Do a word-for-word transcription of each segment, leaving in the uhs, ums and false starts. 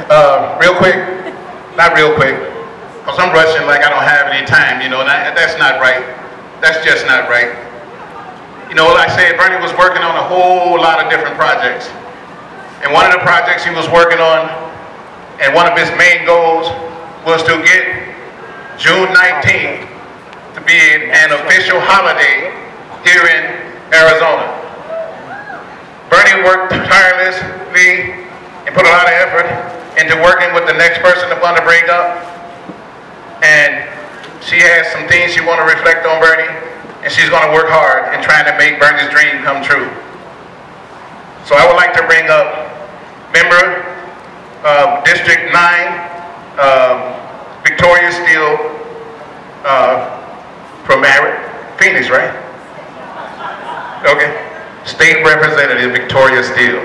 Uh, real quick, not real quick, because I'm rushing like I don't have any time, you know, and I, that's not right. That's just not right. You know, like I said, Bernie was working on a whole lot of different projects. And one of the projects he was working on, and one of his main goals, was to get June nineteenth to be an official holiday here in Arizona. Bernie worked tirelessly and put a lot of effort into working with the next person I'm going to bring up. And she has some things she wants to reflect on Bernie, and she's going to work hard in trying to make Bernie's dream come true. So I would like to bring up member of District nine, uh, Victoria Steele, uh, from Phoenix, right? Okay. State Representative Victoria Steele.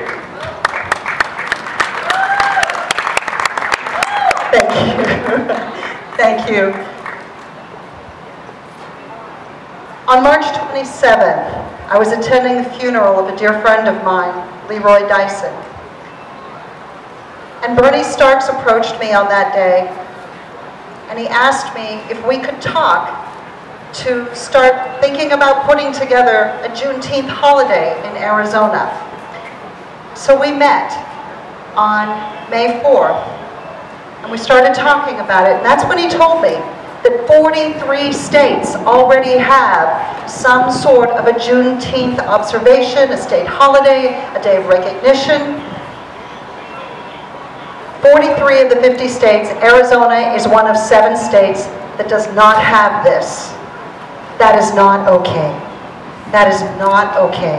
Thank you. Thank you. On March twenty-seventh, I was attending the funeral of a dear friend of mine, Leroy Dyson. And Bernie Starks approached me on that day, and he asked me if we could talk to start thinking about putting together a Juneteenth holiday in Arizona. So we met on May fourth, and we started talking about it, and that's when he told me that forty-three states already have some sort of a Juneteenth observation, a state holiday, a day of recognition. forty-three of the fifty states, Arizona is one of seven states that does not have this. That is not okay. That is not okay.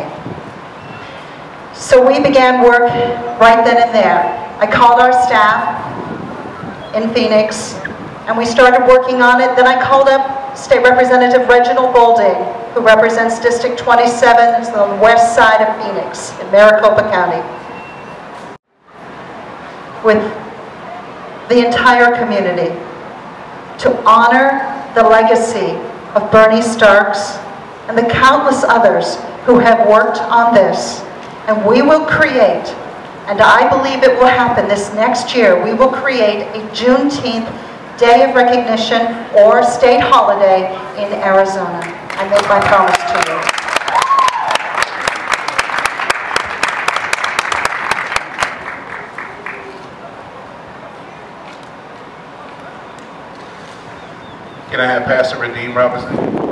So we began work right then and there. I called our staff in Phoenix, and we started working on it. Then I called up State Representative Reginald Boulding, who represents District twenty-seven, it's on the west side of Phoenix, in Maricopa County, with the entire community to honor the legacy of Bernie Starks and the countless others who have worked on this. And we will create, and I believe it will happen this next year, we will create a Juneteenth Day of Recognition or state holiday in Arizona. I make my promise to you. Can I have Pastor Redeem Robinson?